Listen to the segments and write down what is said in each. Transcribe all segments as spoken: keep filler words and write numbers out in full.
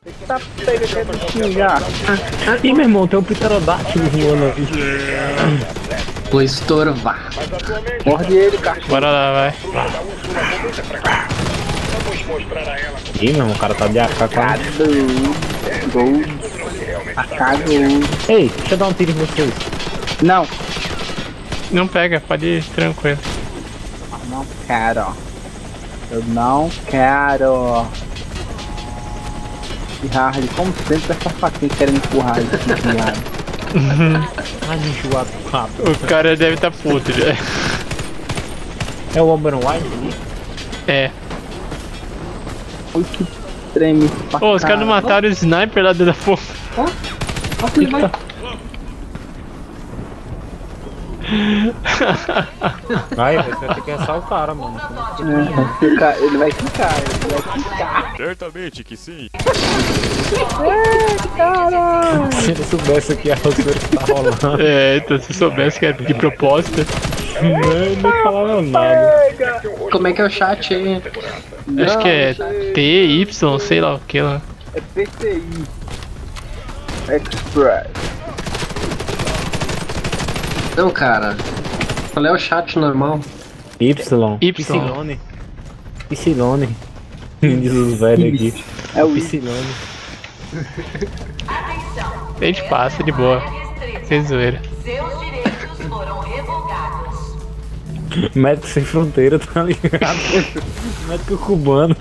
Tá pega aquele bichinho já. Ih, meu irmão, tem um pterodáctilo voando aqui. Vou estorvar. Morde ele, cara. Bora lá, vai. Ih, meu irmão, o cara tá de A K quase. Gol. Acagou. Ei, deixa eu dar um tiro em vocês. Não. Não pega, pode ir tranquilo. Não quero. Eu não quero. E Harley, como sempre, essa faquinha querendo empurrar ele aqui de lado. Ai, enjoado rápido. O cara deve tá puto já. É o Open Wide ali? É. Oi, que treme. Pô, os caras não mataram o sniper lá dentro da porra. Ó, que ele vai. Ai, você vai ter que ensar o cara, mano. É, fica, ele vai ficar, ele vai ficar. Certamente que sim. É, caralho. Se ele soubesse que a roseira tá rolando, É, então se soubesse que era de propósito. não, não falava nada. Como é que é o chat aí? Acho que é T, Y, sei lá o que lá. É P C I. Express. Não, cara. Qual é o chat normal? Y. Y. Psylone. Psylone. Diz os velhos aqui. É o I. Psylone. A gente passa de boa. Sem zoeira. Seus direitos foram revogados. Médico sem fronteira, tá ligado? Médico cubano.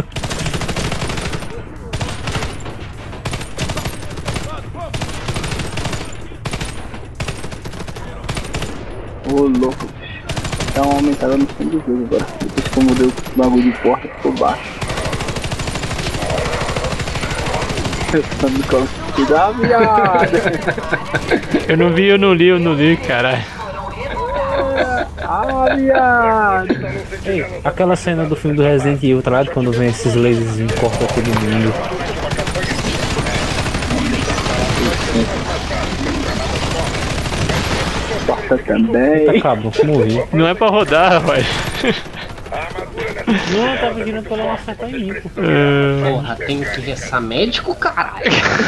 Ô louco, bicho. Dá uma aumentada no fundo do jogo agora. Depois que eu mudei o bagulho de porta, ficou baixo. Pensando com cuidado, viado! Eu não vi, eu não li, eu não li, caralho. Ah, viado! Ei, aquela cena do filme do Resident Evil, tá ligado? Quando vem esses lasers e corta todo mundo. Porta também. Acabou, morri. Não é pra rodar, rapaz. Não, eu tava girando pra não acertar em mim, pô. Ah, Porra, tem que restar médico, caralho.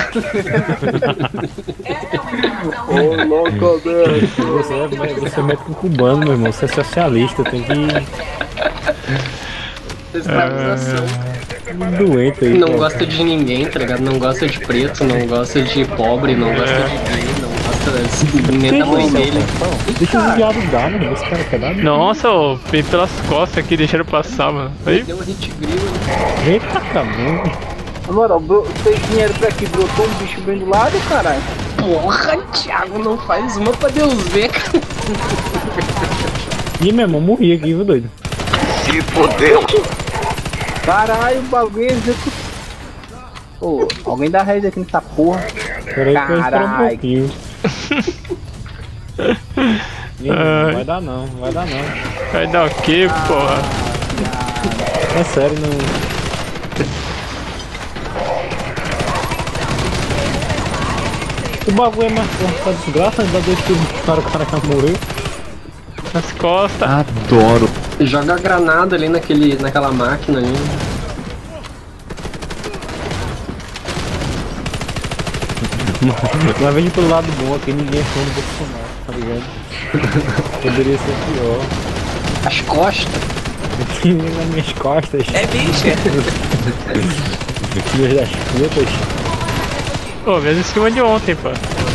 Ô louco, velho! Você é, você é médico cubano, meu irmão. Você é socialista, tem que ir Escravização. doente aí. Não pô. gosta de ninguém, tá ligado? Não gosta de preto, não gosta de pobre, não gosta de gay, não gosta nem da mãe dele. Deixa o viado dar, mano. Esse cara quer dar. nossa, ô, vem pelas costas aqui, deixaram passar, mano. Aí, Deu um hit grilo. Eita, cabrão. Na moral, bro, vocês vieram pra aqui, brotou um bicho bem do lado, caralho. Porra, Thiago, não faz uma pra Deus ver, cara. Ih, meu irmão, morri aqui, viu, doido? Se fodeu. Caralho, o bagulho é executou. Ô, alguém dá raiz aqui nessa porra. Peraí que eu espero um Caralho. pouquinho. Ih, não vai dar não, vai dar não. vai dar o quê, porra? É sério, não. O bagulho é mais forte, tá desgraça, ainda dois tiros para o cara que morreu. Nas costas. Adoro. Joga a granada ali naquele, naquela máquina ali. Mas vem pelo lado bom, aqui ninguém é fã do Bolsonaro, tá ligado? Poderia ser pior. As costas. Aqui nas minhas costas. É bicha. Filhas das putas. Pô, mesmo esquema de ontem, pô.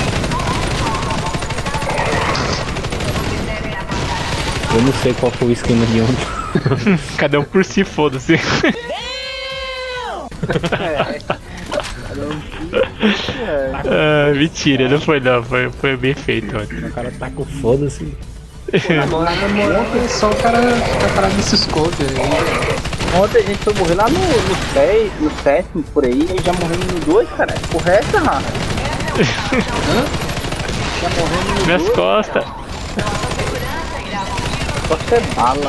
Eu não sei qual foi o esquema de ontem. Cada um por si, foda-se. Ah, mentira, não foi não, foi, foi bem feito ontem. O cara tá com foda-se. Na moral, na moral, é só o cara ficar parado nesse scope aí. Ontem a gente foi morrer lá no, no, seis, no sétimo, por aí, e já morremos no dois, cara. Porra, é essa, mano? Já morremos no Minhas dois. costas. Costa é bala.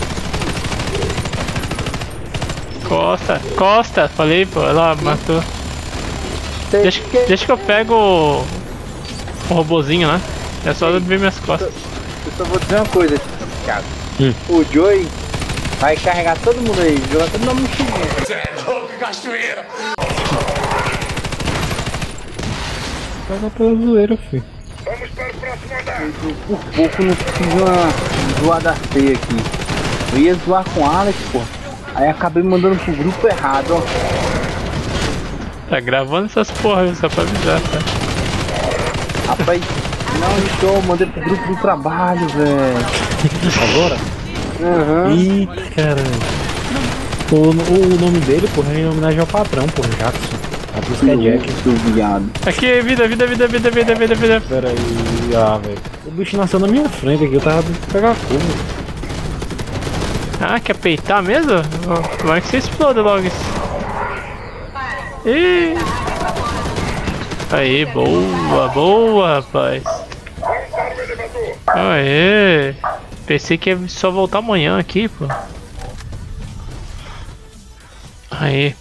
Costa, Costa, falei, pô, ela matou. Cê Deixa, que- deixa que eu pego o, o robozinho lá. É só ver minhas costas. Eu só vou dizer uma coisa, Thiago. Hum. O Joey vai carregar todo mundo aí, jogar todo mundo no mochilinha. Você é louco, cachoeira. joga pela zoeira, filho. Por pouco não precisa zoar da ceia aqui. Eu ia zoar com o Alex, pô. Aí acabei mandando pro grupo errado, ó. Tá gravando essas porra, viu? Só pra avisar, tá? Rapaz, não, show, mandei pro grupo do trabalho, velho. Agora? Aham. Ih, caralho. O, o nome dele, porra, é em homenagem ao patrão, porra, Jackson. A por isso que é Jack. Seu viado. Aqui, vida, vida, vida, vida, vida, vida, vida. Pera aí, ah, velho. O bicho nasceu na minha frente aqui, eu tava tentando pegar fogo. Ah, quer peitar mesmo? Vai que você exploda logo isso. Ih. Aí, boa, boa, rapaz. Aê. Pensei que ia só voltar amanhã aqui, pô. Aí.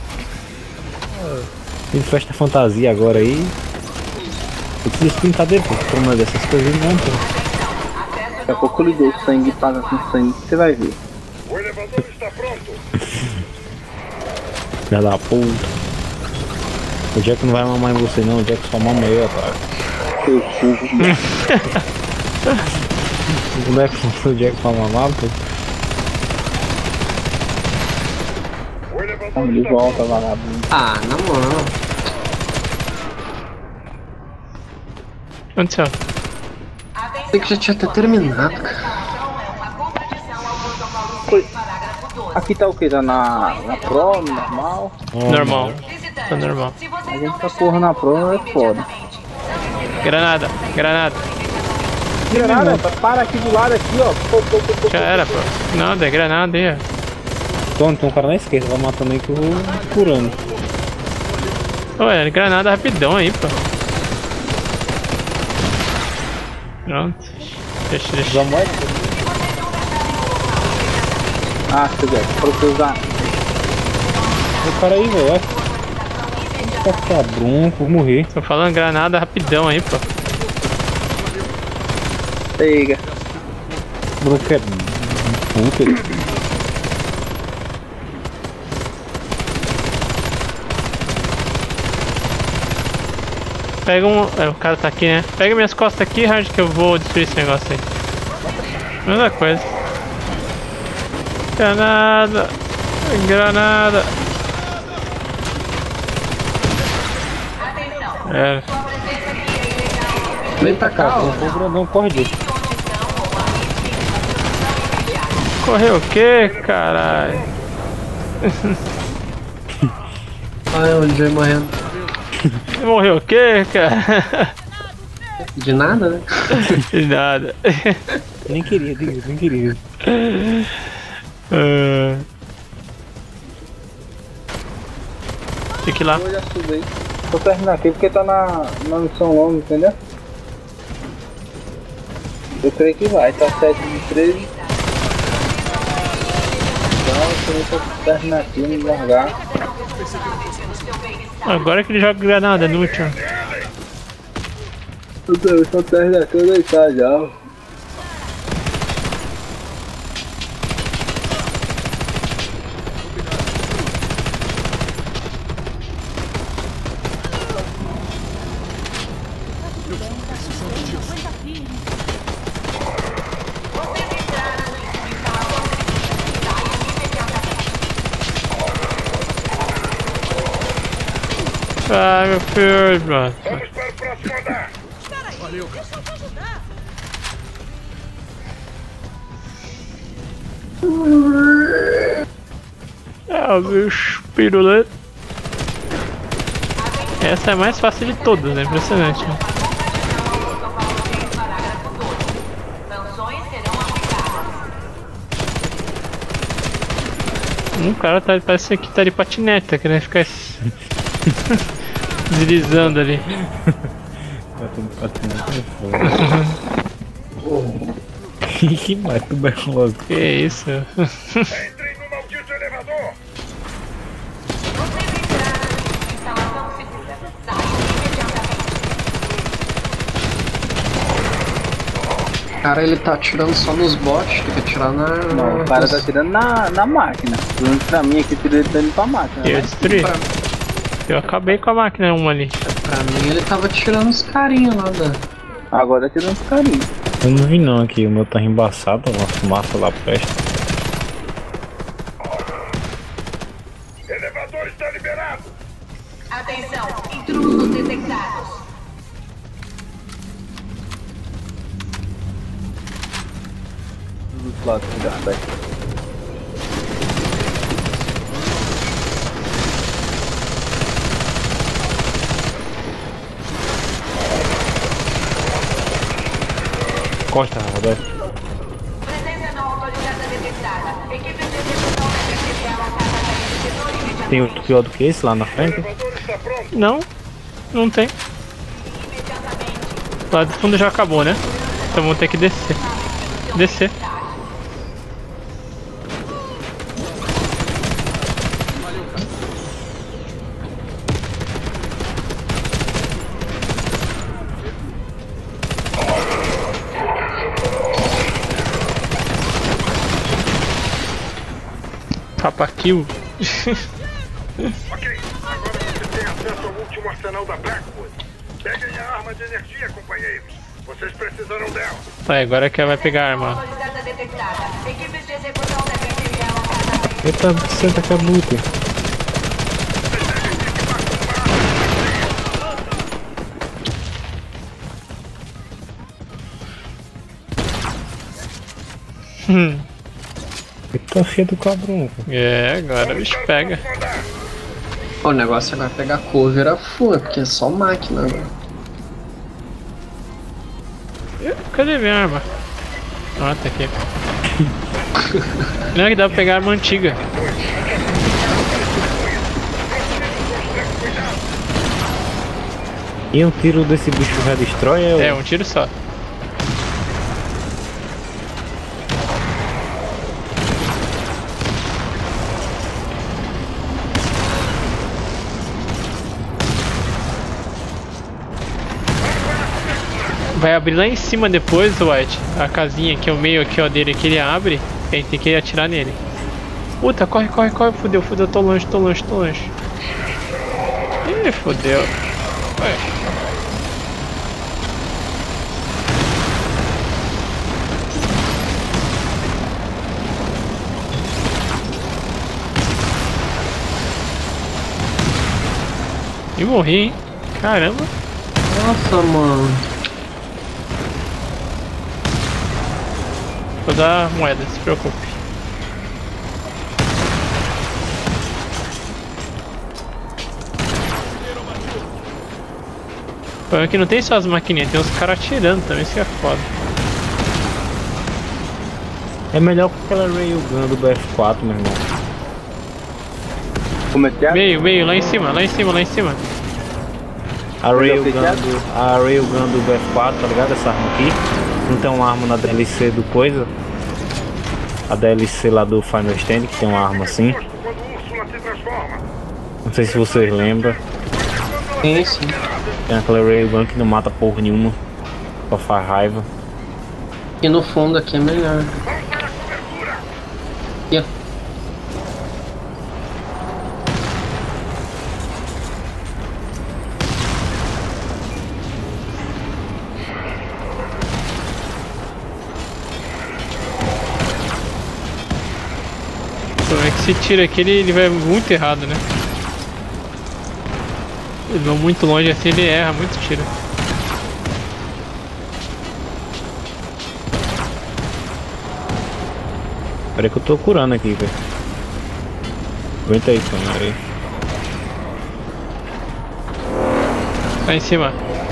Tem festa fantasia agora aí. Eu preciso pintar depois, pra uma dessas coisas não, pô. Daqui a pouco eu lhe dou sangue e paga com sangue, você vai ver. O elevador está pronto. Filha da puta. O Jack não vai mamar em você não, o Jack só mama eu, cara. Seu cu. Como é que o Jack vai mamar, pô? O elevador Vamos de está volta, vagabundo. Ah, na moral. Aconteceu. Sei que já tinha até terminado, cara. Aqui tá o que? Tá na, na Pro, no normal? Normal. Tá normal. A gente tá porra na Pro, é foda. Granada, granada. Granada, para aqui do lado aqui, ó. Pô, pô, pô, pô. Já era, pô. Nada, é granada aí, ó. Então, tem um cara na esquerda, vai matando aí que eu vou curando. Ué, granada rapidão aí, pô. Pronto. Deixa, deixa. Já morre? Ah, seu Jack, pra você usar. O cara aí, velho, ó. Vai ficar bronco, vou morrer. Tô falando granada rapidão aí, pô. Pega. Bronco é puta. Pega um. É, o cara tá aqui, né? Pega minhas costas aqui, Hard, que eu vou destruir esse negócio aí. Mesma coisa. Granada. Granada. É. Vem pra cá, ó. O grandão corre disso. Correu o quê, caralho? Olha onde vai morrendo. Morreu o quê, cara? De nada, né? De nada. Nem queria, nem queria. Uh... Fique lá. Eu já subi. Vou terminar aqui porque tá na, na missão longa, entendeu? Eu creio que vai, tá sete de treze. Então eu vou terminar aqui, me largar. Agora que ele joga granada no último. Eu só terminar aqui, eu deitar já. Ai, meu filho, mano. Vamos para o próximo andar. É o bicho pirulento. Essa é a mais fácil de todas, né? Impressionante. Né? Um cara tá, parece que tá de patineta, querendo ficar deslizando ali. Que mais tuberculoso. Que isso? Entrem no maldito elevador. Cara, ele tá atirando só nos bots, tem que atirar na... Não, o cara tá tirando na, na máquina. Pelo pra mim aqui, ele tá indo pra máquina. Eu né? destruí. Eu acabei com a máquina uma ali. Pra mim ele tava tirando os carinhos lá da... Agora tirando os carinhos. Eu não vi não aqui, o meu tá embaçado, uma fumaça lá presta. Elevador está liberado. Atenção, intrusos detectados. Dos lados do Garbac. Costa, Roberto. Presença não autorizada detectada. Equipe de execução deve chegar à casa da setor imediatamente. Tem outro pior do que esse lá na O frente? elevador está pronto. Não, não tem. Lá do fundo já acabou, né? Então vamos ter que descer. Descer. Papa kill. Ok, agora você tem acesso ao último arsenal da Blackwood. Peguem a arma de energia, companheiros. Vocês precisarão dela. Tá, agora que ela vai pegar a arma. Autorizada detectada. Equipes de execução devem chegar à casa da Eita, senta que é muito. Hum. Eita, filha do cabrão. É, agora o bicho pega. O negócio agora é pegar cover a full, porque é só máquina agora. Ih, cadê minha arma? Ah, tá aqui. Não é que dá pra pegar a arma antiga. E um tiro desse bicho já destrói? É, É, um tiro só. Vai abrir lá em cima depois, White. A casinha aqui, o meio aqui, ó, dele aqui, ele abre. A gente tem que atirar nele. Puta, corre, corre, corre. Fudeu, fudeu. Tô longe, tô longe, tô longe. Ih, fudeu. Ué. E morri, hein? Caramba. Nossa, mano. Vou dar moeda, se preocupe. Pô, aqui não tem só as maquininhas, tem uns caras atirando também, isso que é foda. é melhor que aquela Railgun do B F quatro, meu irmão. Como é que é? Meio, meio, lá em cima, lá em cima, lá em cima. A Railgun do, a Railgun do B F quatro, tá ligado? Essa arma aqui. Não tem uma arma na D L C do coisa. A D L C lá do Final Stand, que tem uma arma assim. Quando o Úrsula se transforma. Não sei se vocês lembram. Sim, sim. Tem aquela Railgun que não mata porra nenhuma. Só faz raiva. E no fundo aqui é melhor. Vamos para a cobertura. Aqui, ó. Pô, é que esse tiro aqui ele, ele vai muito errado, né? Ele vai muito longe assim, ele erra muito tiro. Peraí que eu tô curando aqui, velho. Aguenta aí, câmera aí. Lá em cima.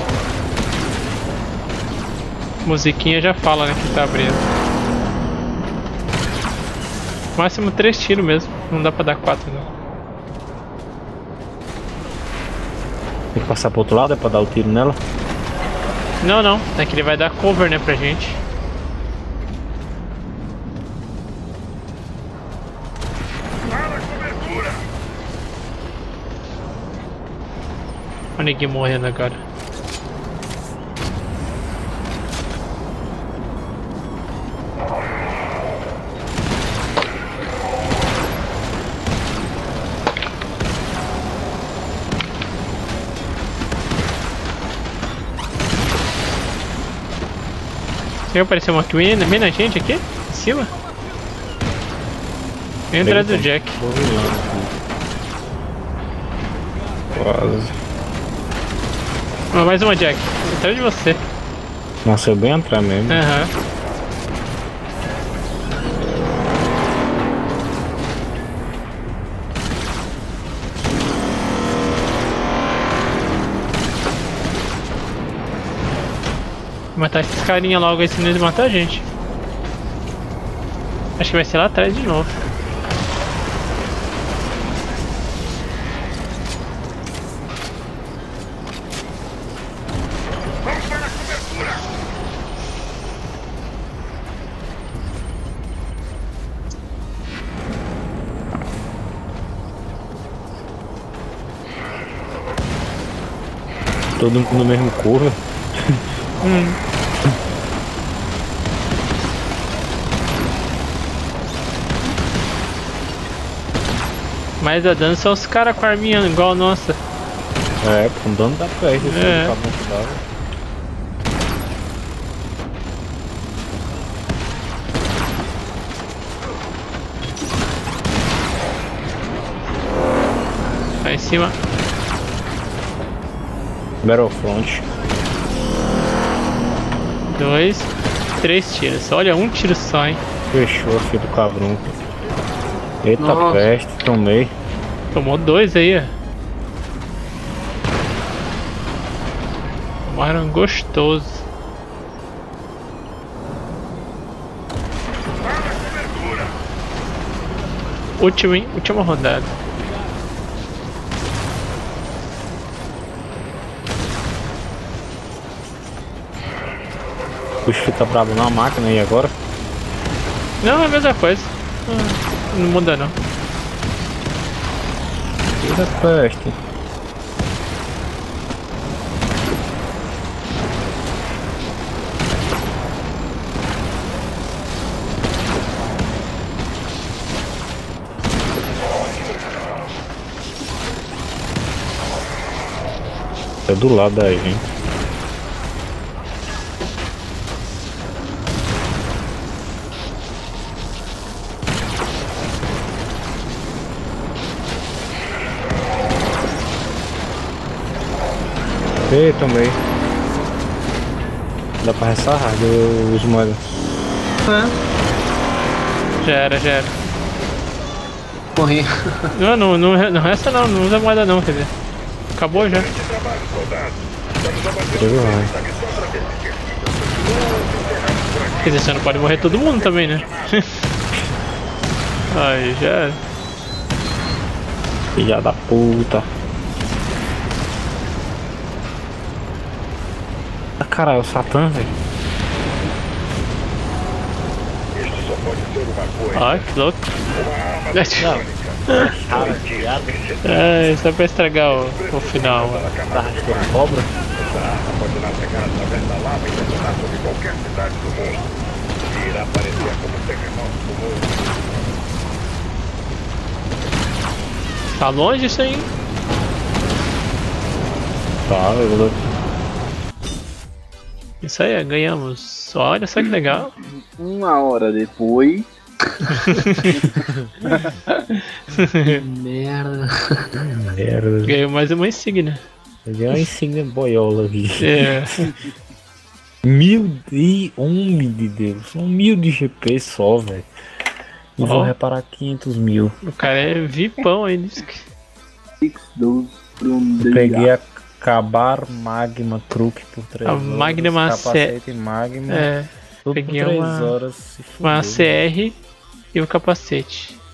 Musiquinha já fala, né, que tá abrindo. Máximo três tiros mesmo, não dá pra dar quatro não. Tem que passar pro outro lado, é pra dar o tiro nela? Não, não, é que ele vai dar cover, né, pra gente. Para a cobertura. Olha ninguém morrendo agora. Tem apareceu uma aqui, bem na gente aqui? Em cima? Vem atrás do Jack. Quase. Ah, mais uma Jack. Atrás de você. Nossa, eu bem entrar mesmo. Aham. Matar esses carinha logo aí, senão eles matam a gente. Acho que vai ser lá atrás de novo. Todo mundo no mesmo curva. Hum. Mas a dano são os caras com a arminha igual a nossa. É, com dano da peste, esse É. tá bom que dava. Tá em cima. Battlefront. Dois, três tiros. Olha, um tiro só, hein? Fechou aqui do cabrão. Eita Nossa. peste, tomei. Tomou dois aí, ó. Tomaram gostoso. Última, hein? Última rodada. Puxa, fica bravo na máquina aí agora. Não, é a mesma coisa. Não, não muda não. Eita peste. É do lado da gente. Ei, tomei. Dá pra ressarrar, eu uso moeda. Já era, já era. Morri. Não, não, não, não resta não, não usa moeda não, quer dizer. Acabou já. Chegou lá. Quer dizer, você não pode morrer todo mundo também, né? Aí já era. Filha da puta. Ah, caralho, o Satã, velho. Ai, que louco. É, só pra estragar o, o final. Ó. Tá raspando cobra? Pode navegar através da lava e detonar sobre qualquer cidade do mundo. E irá aparecer como terremoto do mundo. Tá longe isso aí, hein? Tá, eu... Isso aí, ganhamos. Olha só que legal. Uma hora depois. Merda. Merda. Ganhou mais uma insígnia. Peguei uma insígnia boiola aqui. É. Mil de... Um de Deus. Um mil de G P só, velho. E Ó. vou reparar quinhentos mil. O cara é vipão aí. Diz que... seis doze from the Peguei a Acabar Magma Truque por três A horas. Magma Capacete Magma. É. Tudo peguei por três uma- horas. Se Uma fudeu. C R e o capacete.